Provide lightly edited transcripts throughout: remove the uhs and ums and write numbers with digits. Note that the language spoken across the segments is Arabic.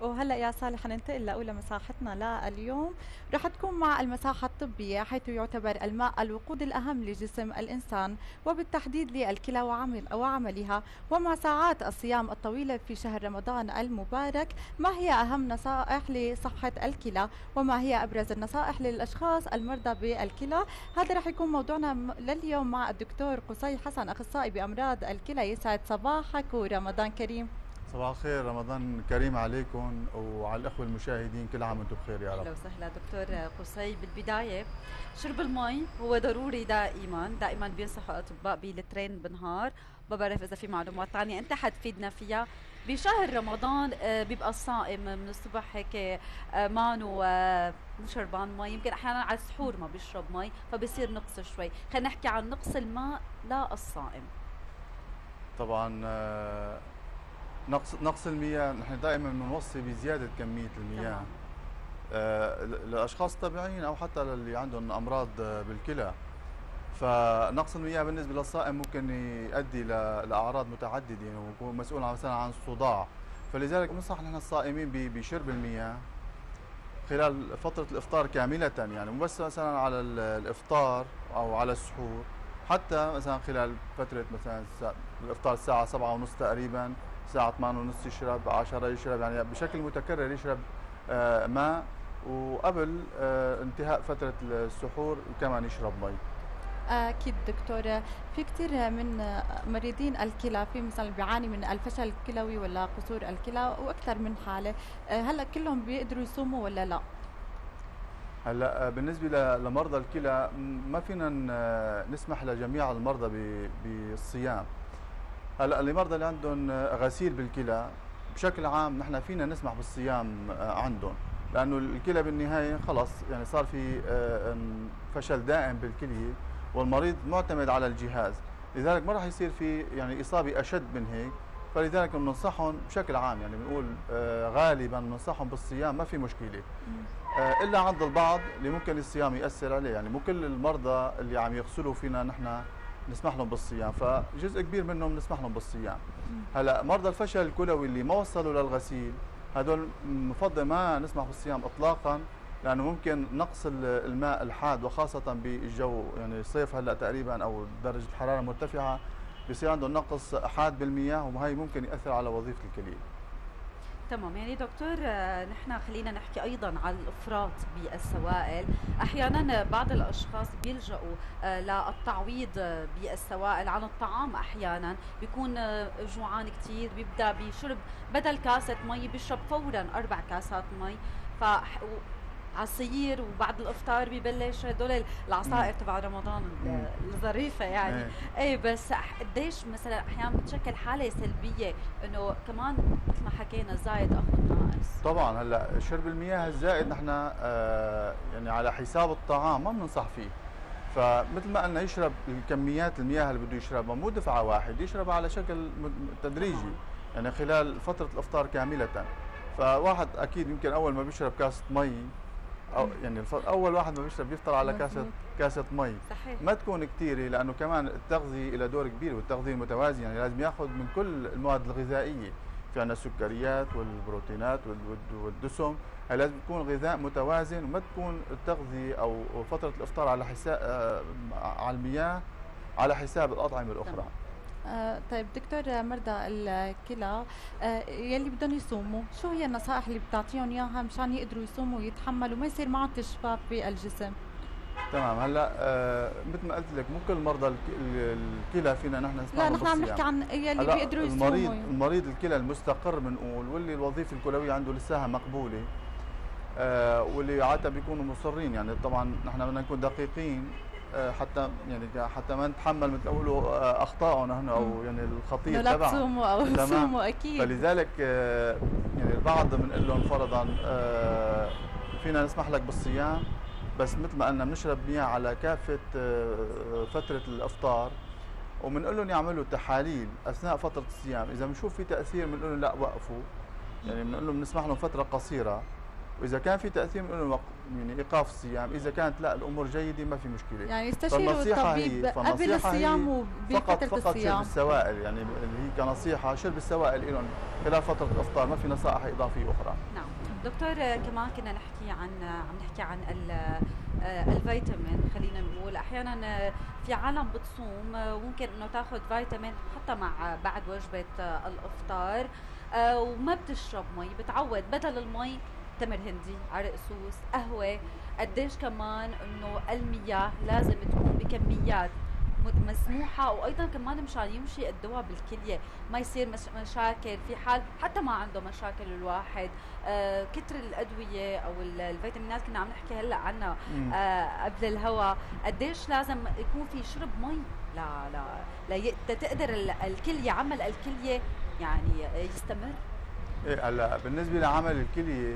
وهلا يا صالح حننتقل لأولى مساحتنا لليوم. رح تكون مع المساحة الطبية، حيث يعتبر الماء الوقود الأهم لجسم الإنسان، وبالتحديد للكلى وعملها. ومع ساعات الصيام الطويلة في شهر رمضان المبارك، ما هي أهم نصائح لصحة الكلى؟ وما هي أبرز النصائح للأشخاص المرضى بالكلى؟ هذا رح يكون موضوعنا لليوم مع الدكتور قصي حسن، أخصائي بأمراض الكلى. يسعد صباحك ورمضان كريم. صباح الخير، رمضان كريم عليكم وعلى الأخوة المشاهدين، كل عام وانتم بخير يا رب. اهلا وسهلا دكتور قصي. بالبدايه شرب المي هو ضروري دائما بينصحوا الاطباء بلترين بالنهار. ما بعرف اذا في معلومات ثانيه انت حتفيدنا فيها. بشهر رمضان بيبقى الصائم من الصبح هيك مانو مو شربان مي، يمكن احيانا على السحور ما بيشرب مي فبصير نقص شوي. خلينا نحكي عن نقص الماء للصائم. طبعا نقص المياه، نحن دائما بنوصي بزيادة كمية المياه. تمام. للأشخاص الطبيعيين أو حتى للي عندهم أمراض بالكلى. فنقص المياه بالنسبة للصائم ممكن يؤدي لأعراض متعددة، يعني ويكون مسؤول مثلا عن الصداع. فلذلك بنصح نحن الصائمين بشرب المياه خلال فترة الإفطار كاملة، يعني مو بس مثلا على الإفطار أو على السحور، حتى مثلا خلال فترة مثلا الإفطار الساعة 7:30 تقريبا، الساعة 8:30 يشرب، 10 يشرب، يعني بشكل متكرر يشرب ماء. وقبل انتهاء فترة السحور كمان يشرب مي. أكيد دكتورة، في كثير من مريضين الكلى، في مثلا بيعاني من الفشل الكلوي ولا قصور الكلى وأكثر من حالة. هلا كلهم بيقدروا يصوموا ولا لا؟ هلا بالنسبة لمرضى الكلى ما فينا نسمح لجميع المرضى بالصيام. هلا المرضى اللي عندهم غسيل بالكلى بشكل عام نحن فينا نسمح بالصيام عندهم، لانه الكلى بالنهايه خلص يعني صار في فشل دائم بالكليه، والمريض معتمد على الجهاز، لذلك ما راح يصير في يعني اصابه اشد من هيك. فلذلك بننصحهم بشكل عام، يعني بنقول غالبا بننصحهم بالصيام، ما في مشكله. الا عند البعض اللي ممكن الصيام ياثر عليه، يعني مو كل المرضى اللي عم يغسلوا فينا نحن نسمح لهم بالصيام، فجزء كبير منهم نسمح لهم بالصيام. هلا مرضى الفشل الكلوي اللي ما وصلوا للغسيل، هدول مفضل ما نسمح بالصيام اطلاقا، لانه ممكن نقص الماء الحاد، وخاصه بالجو يعني الصيف هلا تقريبا او درجه الحراره مرتفعه، بصير عندهم نقص حاد بالمياه، وهي ممكن ياثر على وظيفه الكليه. تمام. يعني دكتور نحن خلينا نحكي ايضا عن الافراط بالسوائل. احيانا بعض الاشخاص بيلجأوا للتعويض بالسوائل عن الطعام. احيانا بيكون جوعان كثير، بيبدا بشرب بدل كاسه مي بيشرب فورا 4 كاسات مي. ف عصير، وبعد الافطار ببلش هدول العصائر تبع رمضان الظريفه يعني. ايه بس قديش مثلا احيانا بتشكل حاله سلبيه انه كمان مثل ما حكينا زايد اخذ ناقص. طبعا هلا شرب المياه الزائد نحن يعني على حساب الطعام ما بننصح فيه. فمثل ما قلنا يشرب الكميات المياه اللي بده يشربها مو دفعه واحد، يشربها على شكل تدريجي، يعني خلال فتره الافطار كامله. فواحد اكيد يمكن اول ما بيشرب كاسه مي، أو يعني اول واحد ما بيشرب بيفطر على كاسه مي. صحيح. ما تكون كثيره، لانه كمان التغذيه له دور كبير، والتغذيه المتوازنه يعني لازم ياخذ من كل المواد الغذائيه. في عندنا السكريات والبروتينات والدسم، هي لازم تكون غذاء متوازن، وما تكون التغذيه او فتره الافطار على حساب على المياه على حساب الاطعمه الاخرى. طيب دكتور، مرضى الكلى يلي بدهم يصوموا، شو هي النصائح اللي بتعطيهم اياها مشان يقدروا يصوموا ويتحملوا وما يصير معهم تشفاف بالجسم؟ تمام. هلا مثل ما قلت لك مو كل مرضى الكلى فينا نحن نسمح لا، لهم نحن عم بالصيام. نحكي عن يلي بيقدروا يصوموا. المريض الكلى المستقر بنقول، واللي الوظيفه الكلويه عنده لساها مقبوله، واللي عاده بيكونوا مصرين، يعني طبعا نحن بدنا نكون دقيقين حتى ما نتحمل مثل اقولوا اخطائهم نحن، او يعني الخطير لا تبعهم. تصوموا او تصوموا اكيد. فلذلك يعني البعض بنقول لهم فرضا فينا نسمح لك بالصيام، بس مثل ما قلنا بنشرب مياه على كافه فتره الافطار، وبنقول لهم يعملوا تحاليل اثناء فتره الصيام. اذا بنشوف في تاثير بنقول لهم لا وقفوا، يعني بنقول لهم بنسمح لهم فتره قصيره واذا كان في تاثير من يعني ايقاف الصيام، اذا كانت لا الامور جيده ما في مشكله. يعني يستشيروا الطبيب قبل الصيام وبفتره فقط الصيام. شرب السوائل، يعني اللي هي كنصيحه شرب السوائل لهم خلال فتره الافطار، ما في نصائح اضافيه اخرى. نعم دكتور، كمان كنا نحكي عن الفيتامين. خلينا نقول احيانا في عالم بتصوم ممكن انه تاخذ فيتامين حتى مع بعد وجبه الافطار، وما بتشرب مي، بتعود بدل المي تمر هندي، عرق سوس، قهوه. قديش كمان انه المياه لازم تكون بكميات مسموحه، وايضا كمان مشان يمشي الدواء بالكليه ما يصير مشاكل في حال حتى ما عنده مشاكل الواحد. كتر الادويه او الفيتامينات كنا عم نحكي هلا عنها قبل الهواء. قديش لازم يكون في شرب مي تقدر الكليه، عمل الكليه يعني يستمر. ايه هلا بالنسبه لعمل الكليه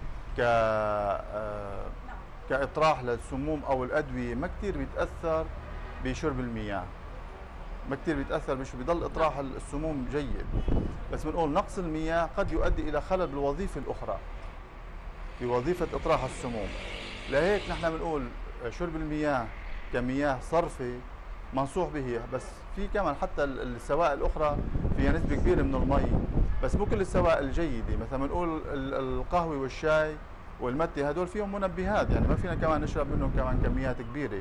كاطراح للسموم او الادويه ما كثير بيتاثر بشرب المياه، ما كثير بيتاثر بيضل اطراح السموم جيد، بس بنقول نقص المياه قد يؤدي الى خلل بالوظيفه الاخرى بوظيفه اطراح السموم. لهيك نحن بنقول شرب المياه كمياه صرفه منصوح به، بس في كمان حتى السوائل الاخرى فيها نسبه كبيره من المي، بس مو كل السوائل جيده. مثلا بنقول القهوه والشاي والمتي هدول فيهم منبهات، يعني ما فينا كمان نشرب منهم كمان كميات كبيره.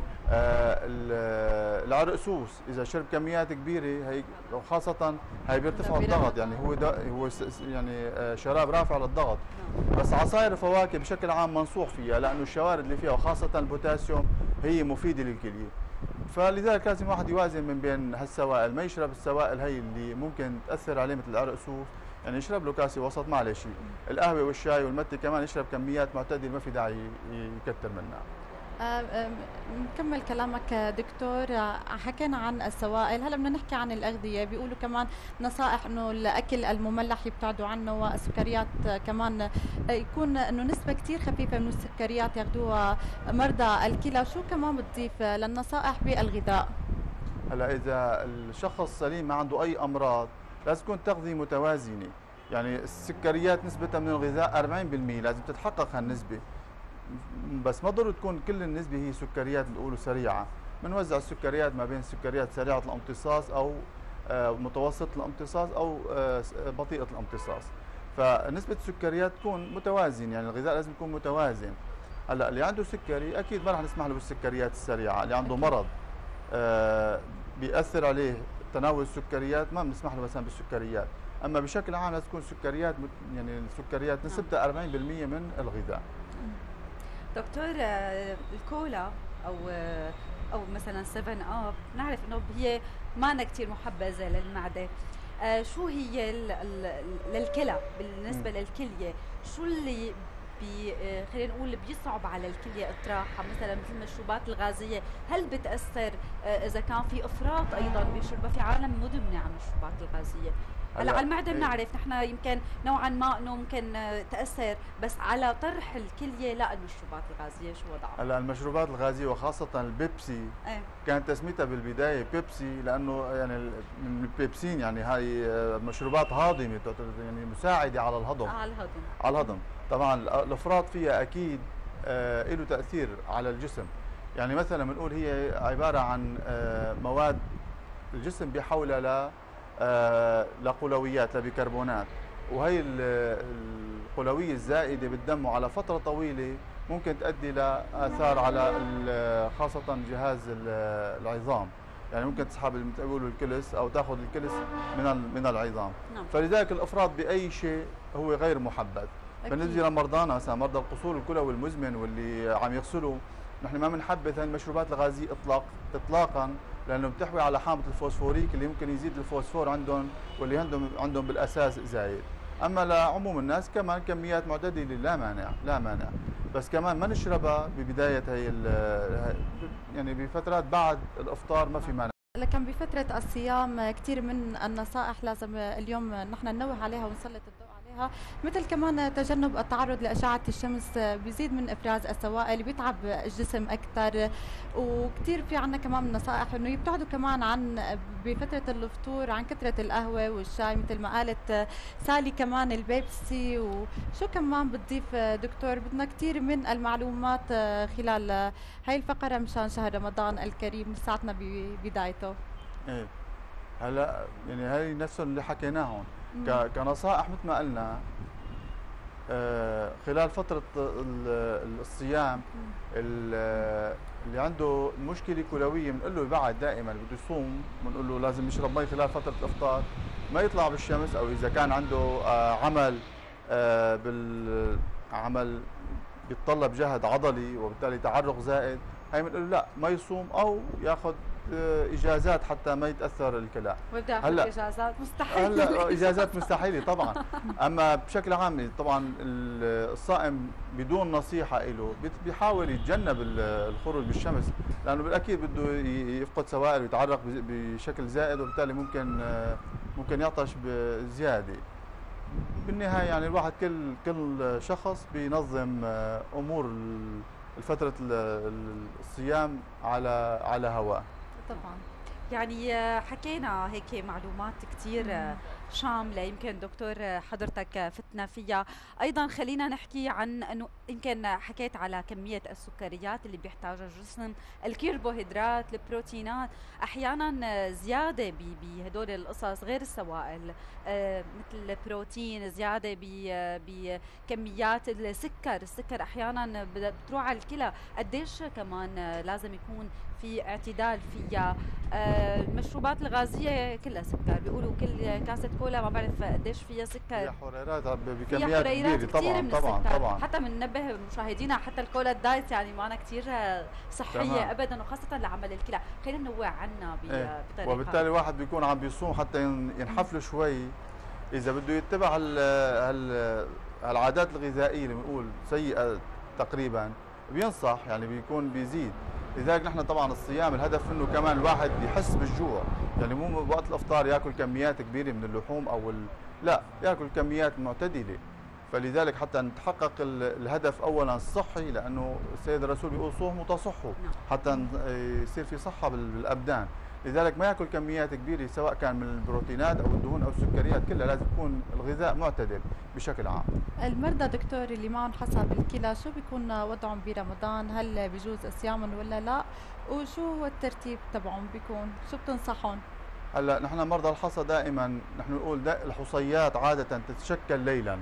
العرق سوس اذا شرب كميات كبيره هي وخاصه هي بيرتفع الضغط، يعني هو يعني شراب رافع للضغط. بس عصائر الفواكه بشكل عام منصوح فيها، لانه الشوارد اللي فيها وخاصه البوتاسيوم هي مفيده للكليه. فلذلك لازم واحد يوازن من بين هالسوائل، ما يشرب السوائل هي اللي ممكن تاثر عليه مثل العرق سوس، يعني يشرب له كاسه وسط ما عليه شيء. القهوه والشاي والمتي كمان يشرب كميات معتدله، ما في داعي يكتر منها. نكمل كلامك دكتور. حكينا عن السوائل، هلا بدنا نحكي عن الأغذية. بيقولوا كمان نصائح انه الاكل المملح يبتعدوا عنه، والسكريات كمان يكون انه نسبة كثير خفيفة من السكريات ياخذوها مرضى الكلى. شو كمان بتضيف للنصائح بالغذاء؟ هلا اذا الشخص سليم ما عنده اي امراض لازم تكون تغذية متوازنة، يعني السكريات نسبتها من الغذاء 40%، لازم تتحقق هالنسبة. بس ما ضروري تكون كل النسبة هي سكريات بنقولوا سريعة، بنوزع السكريات ما بين سكريات سريعة الامتصاص أو متوسط الامتصاص أو بطيئة الامتصاص. فنسبة السكريات تكون متوازن، يعني الغذاء لازم يكون متوازن. هلا اللي عنده سكري أكيد ما رح نسمح له بالسكريات السريعة، اللي عنده مرض بيأثر عليه تناول السكريات ما بنسمح له مثلا بالسكريات. أما بشكل عام لازم تكون سكريات يعني السكريات نسبتها 40% من الغذاء. دكتور، الكولا او مثلا 7 اب نعرف انه هي ما كثير محبذه للمعده. شو هي للكلى بالنسبه للكليه؟ شو اللي خلينا نقول بيصعب على الكليه اطراحها، مثلا مثل المشروبات الغازيه؟ هل بتاثر اذا كان في افراط ايضا بيشربها؟ في عالم مدمنه على المشروبات الغازيه. هلا على المعده بنعرف نحن يمكن نوعا ما انه ممكن تاثر، بس على طرح الكليه لا. المشروبات الغازيه شو وضعها؟ هلا المشروبات الغازيه وخاصه البيبسي كانت تسميتها بالبدايه بيبسي لانه يعني من البيبسين، يعني هاي مشروبات هاضمه يعني مساعده على الهضم. على الهضم طبعا الافراط فيها اكيد له تاثير على الجسم. يعني مثلا بنقول هي عباره عن مواد الجسم بيحولها لقلويات لبيكربونات، وهي القلوية الزائدة بالدم على فترة طويلة ممكن تؤدي لآثار على خاصة جهاز العظام، يعني ممكن تسحب بيقولوا الكلس أو تأخذ الكلس من العظام. نعم. فلذلك الإفراط بأي شيء هو غير محبذ. بالنسبة لمرضانا مثلا مرضى القصور الكلوي المزمن واللي عم يغسلوا، نحن ما بنحبذ المشروبات الغازية إطلاقا، لانه بتحوي على حامض الفوسفوريك اللي ممكن يزيد الفوسفور عندهم، واللي عندهم بالاساس زايد. اما لعموم الناس كمان كميات معتدله لا مانع، بس كمان ما نشربها ببدايه هي يعني بفترات بعد الافطار ما في مانع. لكن بفتره الصيام كثير من النصائح لازم اليوم نحن ننوه عليها ونسلط الضوء عليها، مثل كمان تجنب التعرض لأشعة الشمس بيزيد من إفراز السوائل، بيتعب الجسم أكثر. وكثير في عنا كمان من نصائح إنه يبتعدوا كمان عن بفترة الفطور عن كثرة القهوة والشاي، مثل ما قالت سالي كمان البيبسي. وشو كمان بتضيف دكتور؟ بدنا كثير من المعلومات خلال هاي الفقرة مشان شهر رمضان الكريم لساتنا ببدايته. ايه هلا يعني هي نفس اللي حكيناهم مم. كنصائح مثل ما قلنا. خلال فترة الصيام مم. اللي عنده مشكلة كلوية بنقول له يبعد دائما، بده يصوم بنقول له لازم يشرب مي خلال فترة الإفطار، ما يطلع بالشمس، أو إذا كان عنده عمل بالعمل بيتطلب جهد عضلي وبالتالي تعرق زائد، هي بنقول له لا ما يصوم أو ياخذ اجازات حتى ما يتاثر الكلى. وبدي اخذ هلا اجازات مستحيل. هلا اجازات مستحيله طبعا. اما بشكل عام طبعا الصائم بدون نصيحه له بيحاول يتجنب الخروج بالشمس، لانه بالاكيد بده يفقد سوائل ويتعرق بشكل زائد، وبالتالي ممكن يعطش بزياده. بالنهايه يعني الواحد كل شخص بينظم امور فتره الصيام على هواه. طبعا. يعني حكينا هيك معلومات كتير شاملة، يمكن دكتور حضرتك فتنا فيها. أيضا خلينا نحكي عن أنه يمكن حكيت على كمية السكريات اللي بيحتاجها الجسم، الكربوهيدرات، البروتينات، أحيانا زيادة بهدول القصص غير السوائل، مثل البروتين، زيادة بكميات السكر أحيانا بتروح على الكلى. قديش كمان لازم يكون في اعتدال فيها. المشروبات الغازية كلها سكر، بيقولوا كل كاسة كولا ما بعرف قديش فيها سكر، فيها حريرات فيها بكميات حريرات كبيره. كثير طبعا من طبعا السكر. طبعا. حتى بننبه مشاهدينا حتى الكولا الدايت يعني معنا كثير صحية تمام. ابدا، وخاصة لعمل الكلى. خلينا ننوع عنا بطريقة. وبالتالي الواحد بيكون عم بيصوم حتى ينحف له شوي، اذا بده يتبع العادات الغذائيه اللي بنقول سيئه تقريبا بينصح، يعني بيكون بيزيد. لذلك نحن طبعا الصيام الهدف منه كمان الواحد يحس بالجوع، يعني مو وقت الافطار ياكل كميات كبيره من اللحوم لا، ياكل كميات معتدله. فلذلك حتى نتحقق الهدف اولا الصحي، لانه السيد الرسول بيقول صوموا تصحوا، حتى يصير في صحه بالابدان. لذلك ما ياكل كميات كبيره سواء كان من البروتينات او الدهون او السكريات، كلها لازم يكون الغذاء معتدل بشكل عام. المرضى دكتور اللي معهم حصى بالكلى شو بيكون وضعهم برمضان؟ هل بيجوز صيامهم ولا لا؟ وشو هو الترتيب تبعهم بيكون؟ شو بتنصحهم؟ هلا نحن مرضى الحصى دائما نحن نقول الحصيات عاده تتشكل ليلا،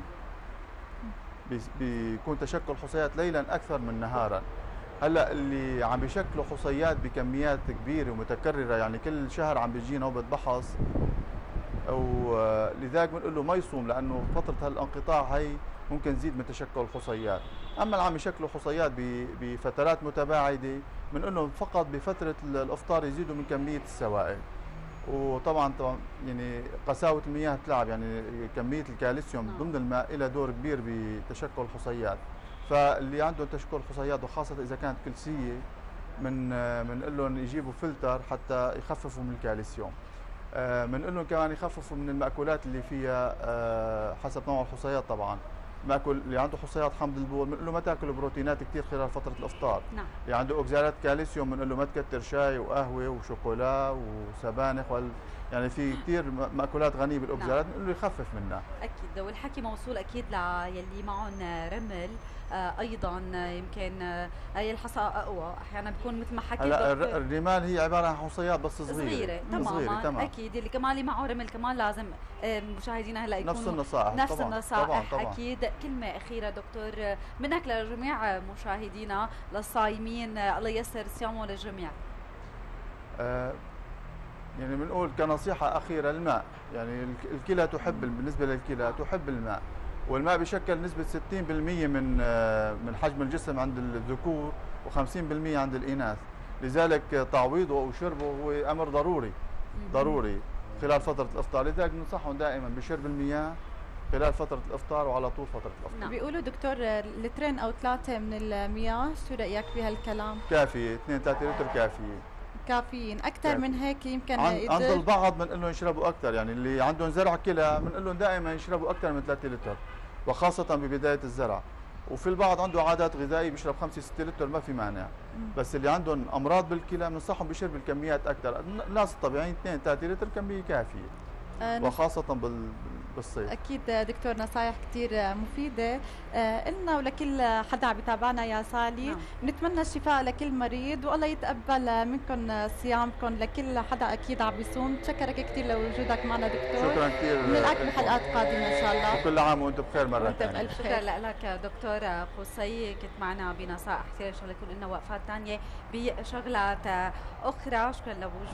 بيكون تشكل حصيات ليلا اكثر من نهارا. هلا اللي عم بيشكلوا حصيات بكميات كبيره ومتكرره، يعني كل شهر عم بيجي نوبه بحص، ولذلك بنقول له ما يصوم، لانه فتره هالانقطاع هي ممكن تزيد من تشكل الحصيات. اما اللي عم يشكلوا حصيات بفترات متباعده بنقول لهم فقط بفتره الافطار يزيدوا من كميه السوائل. وطبعا يعني قساوه المياه بتلعب، يعني كميه الكالسيوم ضمن الماء لها دور كبير بتشكل الحصيات. فاللي عندهم تشكل حصيات وخاصه اذا كانت كلسيه بنقول لهم يجيبوا فلتر حتى يخففوا من الكالسيوم. بنقول لهم كمان يخففوا من المأكولات اللي فيها حسب نوع الحصيات. طبعا ماكل اللي عنده حصيات حمض البول بنقول له ما تاكل بروتينات كثير خلال فتره الافطار. نعم. اللي عنده اوكسالات كالسيوم بنقول له ما تكتر شاي وقهوه وشوكولا وسبانخ يعني في كثير مأكولات غنيه بالاوكسالات بنقول له يخفف منها. اكيد، والحكي موصول اكيد للي معهم رمل. ايضا يمكن هي الحصى اقوى احيانا بيكون مثل ما حكيت. هلا الرمال هي عباره عن حصيات بس صغيره تماما. تمام. اكيد اللي كمان اللي معه رمل كمان لازم مشاهدينا هلا يكونوا نفس النصائح. نفس طبعاً. النصائح. طبعاً. اكيد. كلمه اخيره دكتور منك لجميع مشاهدينا للصايمين، الله ييسر صيامه للجميع. يعني بنقول كنصيحه اخيره الماء، يعني الكلى تحب، بالنسبه للكلى تحب الماء، والماء بشكل نسبة 60% من حجم الجسم عند الذكور و50% عند الإناث. لذلك تعويضه أو شربه هو أمر ضروري خلال فترة الإفطار. لذلك بننصحهم دائما بشرب المياه خلال فترة الإفطار وعلى طول فترة الإفطار. نعم. بيقولوا دكتور لترين أو 3 من المياه، شو رأيك بهالكلام؟ كافية، 2-3 لتر كافية. كافيين، اكثر من هيك يمكن عند البعض بنقول لهم يشربوا اكثر، يعني اللي عندهم زرع كلى بنقول لهم دائما يشربوا اكثر من 3 لتر، وخاصه ببدايه الزرع. وفي البعض عنده عادات غذائيه بيشرب 5 6 لتر ما في مانع. بس اللي عندهم امراض بالكلى بننصحهم بيشرب الكميات اكثر. الناس الطبيعيين 2 3 لتر كميه كافيه، وخاصه بالصيف. اكيد دكتور، نصائح كثير مفيده لنا ولكل حدا عم يتابعنا يا سالي. نعم. نتمنى الشفاء لكل مريض، والله يتقبل منكم صيامكم لكل حدا اكيد عم بيصوم. بتشكرك كثير لوجودك معنا دكتور. شكرا كثير، بنلقاك بحلقات قادمه ان شاء الله. وكل عام وانتم بخير مره وانت ثانيه. بألف شكرا خير. لك دكتور قصي، كنت معنا بنصائح كثير ان شاء الله يكون لنا وقفات ثانيه بشغلات اخرى. شكرا لوجودك.